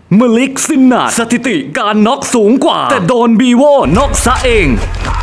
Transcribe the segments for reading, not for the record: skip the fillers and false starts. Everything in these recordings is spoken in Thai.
เมลิกซินนาสถิติการน็อกสูงกว่าแต่โดนบีโวน็อกซะเอง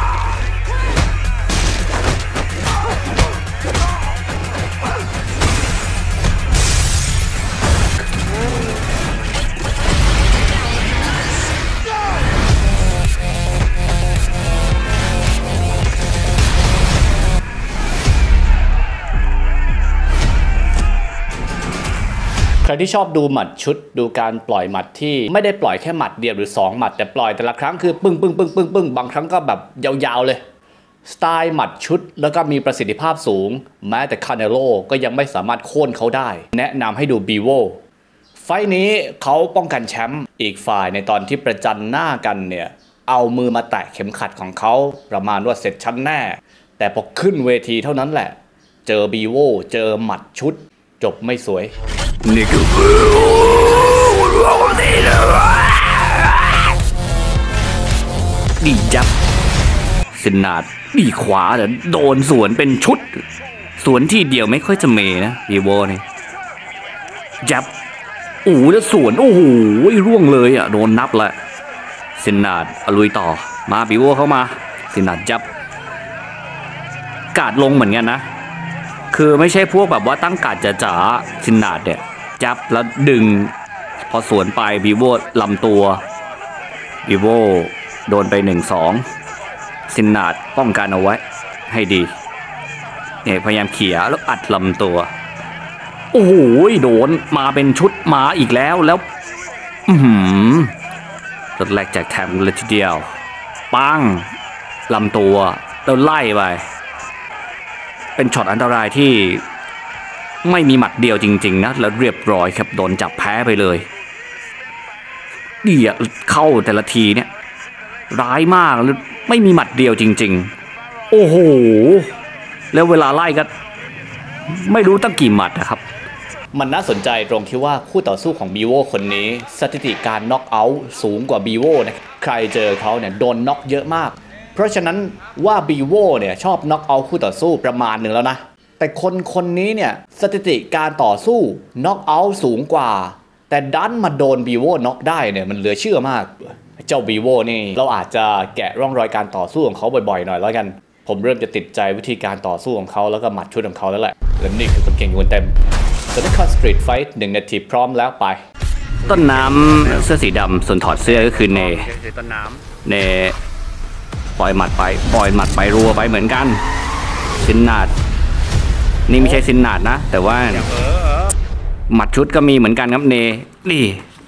ใครที่ชอบดูหมัดชุดดูการปล่อยหมัดที่ไม่ได้ปล่อยแค่หมัดเดียวหรือ2หมัดแต่ปล่อยแต่ละครั้งคือปึ้งปึ้งปึ้งปึ้งปึ้งบางครั้งก็แบบยาวๆเลยสไตล์หมัดชุดแล้วก็มีประสิทธิภาพสูงแม้แต่คาเนโลก็ยังไม่สามารถโค่นเขาได้แนะนำให้ดูบีโวไฟนี้เขาป้องกันแชมป์อีกฝ่ายในตอนที่ประจันหน้ากันเนี่ยเอามือมาแตะเข็มขัดของเขาประมาณว่าเสร็จชั้นแน่แต่พอขึ้นเวทีเท่านั้นแหละเจอบีโวเจอหมัดชุดจบไม่สวยนี่คือดีจับสินนาดดีขวาแต่โดนสวนเป็นชุดสวนที่เดียวไม่ค่อยจะเมนะบีโวนี่จับแล้วสวนโอ้โหร่วงเลยอ่ะโดนนับละสินนาดลุยต่อมาบีโวเข้ามาสินนาดจับกาดลงเหมือนกันนะคือไม่ใช่พวกแบบว่าตั้งการจ๋าสินนาดเนี่ยจับแล้วดึงพอสวนไปบีโวลำตัวบีโวโดนไป1-2สินนาดป้องกันเอาไว้ให้ดีเนี่ยพยายามเขี่ยแล้วอัดลำตัวโอ้โหโดนมาเป็นชุดมาอีกแล้วรถแรกแจกแถมเลยทีเดียวปังลำตัวแล้วไล่ไปเป็นช็อตอันตรายที่ไม่มีหมัดเดียวจริงๆนะแล้วเรียบร้อยครับโดนจับแพ้ไปเลยเดี่ยเข้าแต่ละทีเนี่ยร้ายมากแล้วไม่มีหมัดเดียวจริงๆโอ้โหแล้วเวลาไล่ก็ไม่รู้ตั้งกี่หมัดนะครับมันน่าสนใจตรงที่ว่าคู่ต่อสู้ของบีโวคนนี้สถิติการน็อกเอาท์สูงกว่าบีโวนะใครเจอเขาเนี่ยโดนน็อกเยอะมากเพราะฉะนั้นว่าบีโวเนี่ยชอบน็อกเอาท์คู่ต่อสู้ประมาณหนึ่งแล้วนะแต่คนนี้เนี่ยสถิติการต่อสู้น็อกเอาท์สูงกว่าแต่ดันมาโดนบีโวน็อกได้เนี่ยมันเหลือเชื่อมากเจ้าบีโวนี่เราอาจจะแกะร่องรอยการต่อสู้ของเขาบ่อยๆหน่อยแล้วกันผมเริ่มจะติดใจวิธีการต่อสู้ของเขาแล้วก็หมัดชุดของเขาแล้วแหละและนี่คือคนเก่งคนเต็มสนามสตรีทไฟท์1 นาทีพร้อมแล้วไปต้นน้ำเสื้อสีดำส่วนถอดเสื้อก็คือเนปล่อยหมัดไปรัวไปเหมือนกันสินนาดนี่ไม่ใช่สินนาดนะแต่ว่าหมัดชุดก็มีเหมือนกันครับนี่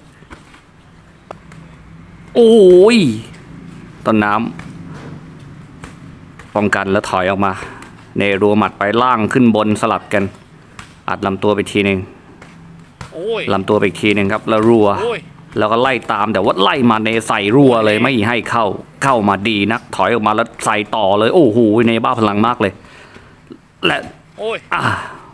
โอ้ยต้นน้ำป้องกันแล้วถอยออกมารัวหมัดไปล่างขึ้นบนสลับกันอัดลำตัวไปทีหนึ่งลำตัวไปอีกทีหนึ่งครับแล้วรัวแล้วก็ไล่ตามแต่ว่าไล่มาใส่รัวเลยไม่ให้เข้ามาดีนักถอยออกมาแล้วใส่ต่อเลยโอ้โหบ้าพลังมากเลยและ